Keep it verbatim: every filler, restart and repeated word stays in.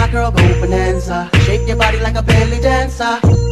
girl, go bonanza. Shake your body like a belly dancer.